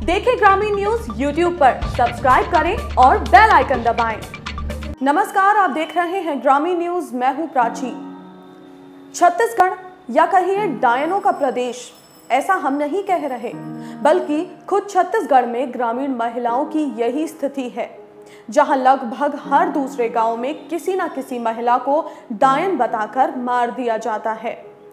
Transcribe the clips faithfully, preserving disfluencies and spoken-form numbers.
देखें ग्रामीण news YouTube पर, सब्सक्राइब करें और बेल आइकन दबाएं। नमस्कार, आप देख रहे हैं ग्रामीण न्यूज। मैं हूं प्राची। छत्तीसगढ़ या कहिए डायनों का प्रदेश, ऐसा हम नहीं कह रहे, बल्कि खुद छत्तीसगढ़ में ग्रामीण महिलाओं की यही स्थिति है, जहां लगभग हर दूसरे गांव में किसी न किसी महिला को डायन बताकर मार दिया जाता है।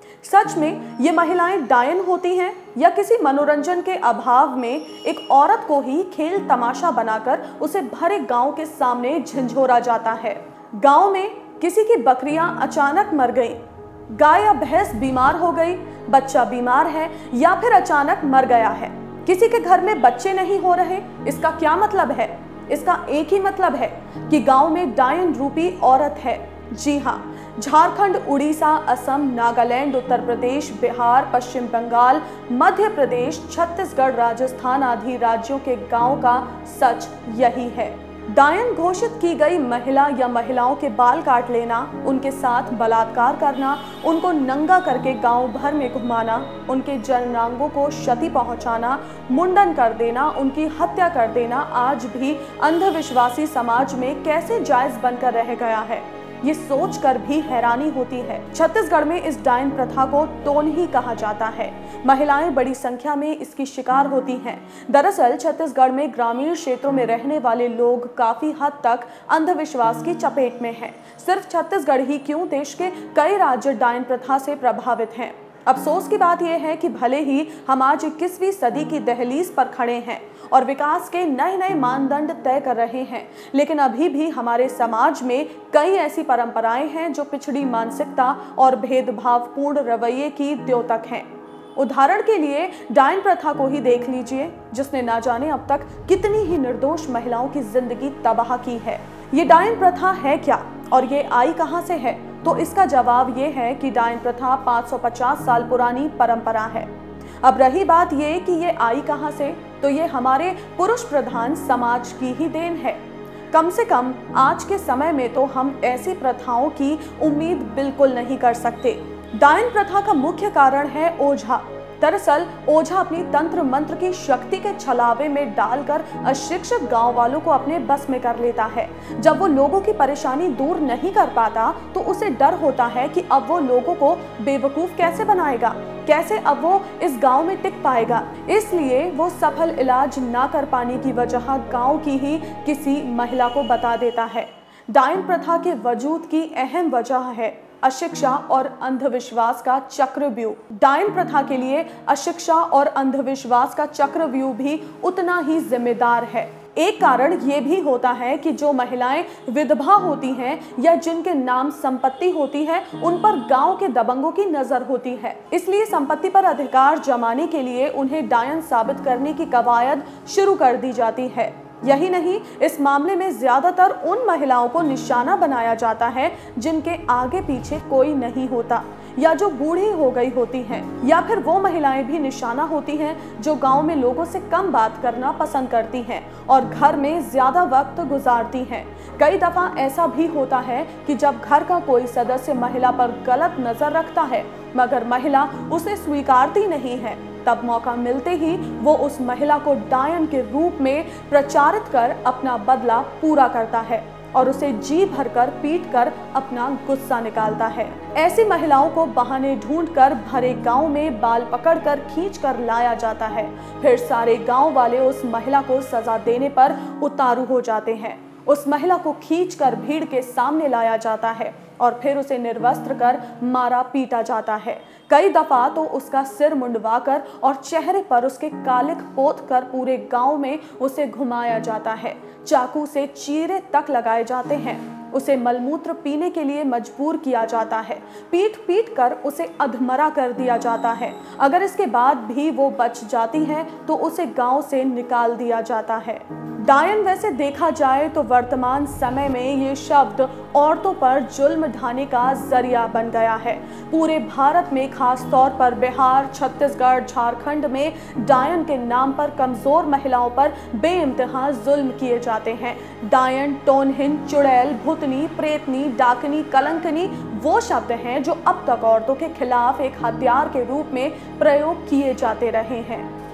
सच में ये महिलाएं डायन होती हैं या किसी मनोरंजन के अभाव में एक औरत को ही खेल तमाशा बनाकर उसे भरे गांव के सामने झंझोरा जाता है। गांव में किसी की बकरियां अचानक मर गई, गाय या भैंस बीमार हो गई, बच्चा बीमार है या फिर अचानक मर गया है, किसी के घर में बच्चे नहीं हो रहे। इसका क्या मतलब है? इसका एक ही मतलब है कि गांव में डायन रूपी औरत है। जी हाँ, झारखंड, उड़ीसा, असम, नागालैंड, उत्तर प्रदेश, बिहार, पश्चिम बंगाल, मध्य प्रदेश, छत्तीसगढ़, राजस्थान आदि राज्यों के गांव का सच यही है। डायन घोषित की गई महिला या महिलाओं के बाल काट लेना, उनके साथ बलात्कार करना, उनको नंगा करके गांव भर में घुमाना, उनके जननांगों को क्षति पहुंचाना, मुंडन कर देना, उनकी हत्या कर देना आज भी अंधविश्वासी समाज में कैसे जायज बनकर रह गया है, ये सोचकर भी हैरानी होती है। छत्तीसगढ़ में इस डायन प्रथा को टोन ही कहा जाता है। महिलाएं बड़ी संख्या में इसकी शिकार होती हैं। दरअसल छत्तीसगढ़ में ग्रामीण क्षेत्रों में रहने वाले लोग काफी हद तक अंधविश्वास की चपेट में हैं। सिर्फ छत्तीसगढ़ ही क्यों, देश के कई राज्य डायन प्रथा से प्रभावित हैं। अफसोस की बात यह है कि भले ही हम आज इक्कीसवीं सदी की दहलीज पर खड़े हैं और विकास के नए नए मानदंड तय कर रहे हैं, लेकिन अभी भी हमारे समाज में कई ऐसी परंपराएं हैं जो पिछड़ी मानसिकता और भेदभावपूर्ण रवैये की द्योतक हैं। उदाहरण के लिए डायन प्रथा को ही देख लीजिए, जिसने ना जाने अब तक कितनी ही निर्दोष महिलाओं की जिंदगी तबाह की है। ये डायन प्रथा है क्या और ये आई कहां से है? तो इसका जवाब ये है कि डायन प्रथा पाँच सौ पचास साल पुरानी परंपरा है। अब रही बात ये कि ये आई कहां से, तो ये हमारे पुरुष प्रधान समाज की ही देन है। कम से कम आज के समय में तो हम ऐसी प्रथाओं की उम्मीद बिल्कुल नहीं कर सकते। डायन प्रथा का मुख्य कारण है ओझा। दरअसल ओझा अपनी तंत्र मंत्र की शक्ति के छलावे में डालकर अशिक्षित गांव वालों को अपने बस में कर लेता है। जब वो लोगों की परेशानी दूर नहीं कर पाता तो उसे डर होता है कि अब वो लोगों को बेवकूफ कैसे बनाएगा, कैसे अब वो इस गांव में टिक पाएगा। इसलिए वो सफल इलाज ना कर पाने की वजह गांव की ही किसी महिला को बता देता है। डायन प्रथा के वजूद की अहम वजह है अशिक्षा और अंधविश्वास का चक्रव्यूह। डायन प्रथा के लिए अशिक्षा और अंधविश्वास का चक्रव्यूह भी उतना ही जिम्मेदार है। एक कारण ये भी होता है कि जो महिलाएं विधवा होती हैं या जिनके नाम संपत्ति होती है, उन पर गांव के दबंगों की नजर होती है। इसलिए संपत्ति पर अधिकार जमाने के लिए उन्हें डायन साबित करने की कवायद शुरू कर दी जाती है। यही नहीं, इस मामले में ज्यादातर उन महिलाओं को निशाना बनाया जाता है जिनके आगे पीछे कोई नहीं होता या जो बूढ़ी हो गई होती हैं, या फिर वो महिलाएं भी निशाना होती हैं जो गांव में लोगों से कम बात करना पसंद करती हैं और घर में ज्यादा वक्त गुजारती हैं। कई दफा ऐसा भी होता है कि जब घर का कोई सदस्य महिला पर गलत नजर रखता है मगर महिला उसे स्वीकारती नहीं है, तब मौका मिलते ही वो उस महिला को डायन के रूप में प्रचारित कर अपना बदला पूरा करता है और उसे जी भरकर पीट कर अपना गुस्सा निकालता है। ऐसी महिलाओं को बहाने ढूंढकर भरे गांव में बाल पकड़कर खींच कर लाया जाता है। फिर सारे गांव वाले उस महिला को सजा देने पर उतारू हो जाते हैं। उस महिला को खींचकर भीड़ के सामने लाया जाता है और फिर उसे निर्वस्त्र कर मारा पीटा जाता है। कई दफा तो उसका सिर मुंडवाकर और चेहरे पर उसके कालिख पोत कर पूरे गांव में उसे घुमाया जाता है। चाकू से चीरे तक लगाए जाते हैं। उसे मलमूत्र पीने के लिए मजबूर किया जाता है। पीट पीट कर उसे अधमरा कर दिया जाता है। अगर इसके बाद भी वो बच जाती है तो उसे गांव से निकाल दिया जाता है। डायन वैसे देखा जाए तो वर्तमान समय में ये शब्द औरतों पर जुल्म ढाने का जरिया बन गया है। पूरे भारत में, खास तौर पर बिहार, छत्तीसगढ़, झारखंड में डायन के नाम पर कमजोर महिलाओं पर बेइंतहा जुल्म किए जाते हैं। डायन, टोनहिन, चुड़ैल, भूतनी, प्रेतनी, डाकनी, कलंकनी वो शब्द हैं जो अब तक औरतों के खिलाफ एक हथियार के रूप में प्रयोग किए जाते रहे हैं।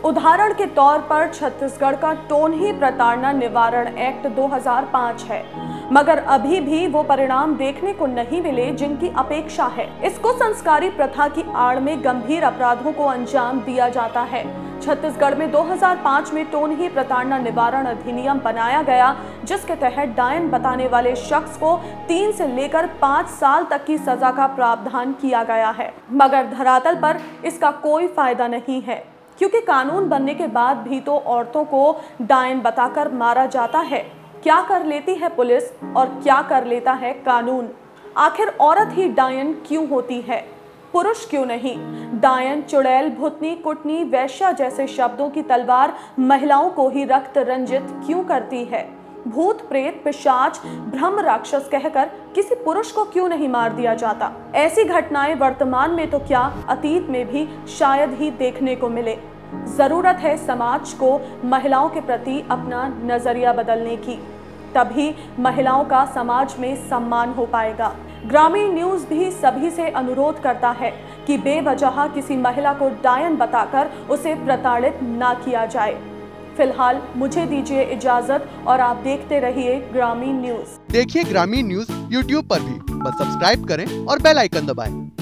उदाहरण के तौर पर छत्तीसगढ़ का टोनही प्रताड़ना निवारण एक्ट दो हज़ार पाँच है, मगर अभी भी वो परिणाम देखने को नहीं मिले जिनकी अपेक्षा है। इसको संस्कारी प्रथा की आड़ में गंभीर अपराधों को अंजाम दिया जाता है। छत्तीसगढ़ में दो हज़ार पाँच में टोनही प्रताड़ना निवारण अधिनियम बनाया गया, जिसके तहत डायन बताने वाले शख्स को तीन से लेकर पाँच साल तक की सजा का प्रावधान किया गया है। मगर धरातल पर इसका कोई फायदा नहीं है, क्योंकि कानून बनने के बाद भी तो औरतों को डायन बताकर मारा जाता है। क्या कर लेती है पुलिस और क्या कर लेता है कानून? आखिर औरत ही डायन क्यों होती है, पुरुष क्यों नहीं? डायन, चुड़ैल, भूतनी, कुटनी, वैश्या जैसे शब्दों की तलवार महिलाओं को ही रक्त रंजित क्यों करती है? भूत, प्रेत, पिशाच, ब्रह्म राक्षस कहकर किसी पुरुष को क्यों नहीं मार दिया जाता? ऐसी घटनाएं वर्तमान में तो क्या अतीत में भी शायद ही देखने को मिले। जरूरत है समाज को महिलाओं के प्रति अपना नजरिया बदलने की, तभी महिलाओं का समाज में सम्मान हो पाएगा। ग्रामीण न्यूज भी सभी से अनुरोध करता है कि बेवजह किसी महिला को डायन बताकर उसे प्रताड़ित ना किया जाए। फिलहाल मुझे दीजिए इजाजत और आप देखते रहिए ग्रामीण न्यूज। देखिए ग्रामीण न्यूज यूट्यूब पर भी, बस सब्सक्राइब करें और बेल आइकन दबाएं।